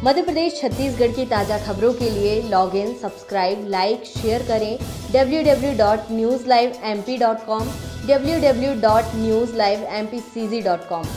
मध्य प्रदेश छत्तीसगढ़ की ताज़ा खबरों के लिए log in, subscribe, like, share करें www.newslivemp.com, www.newslivempcz.com।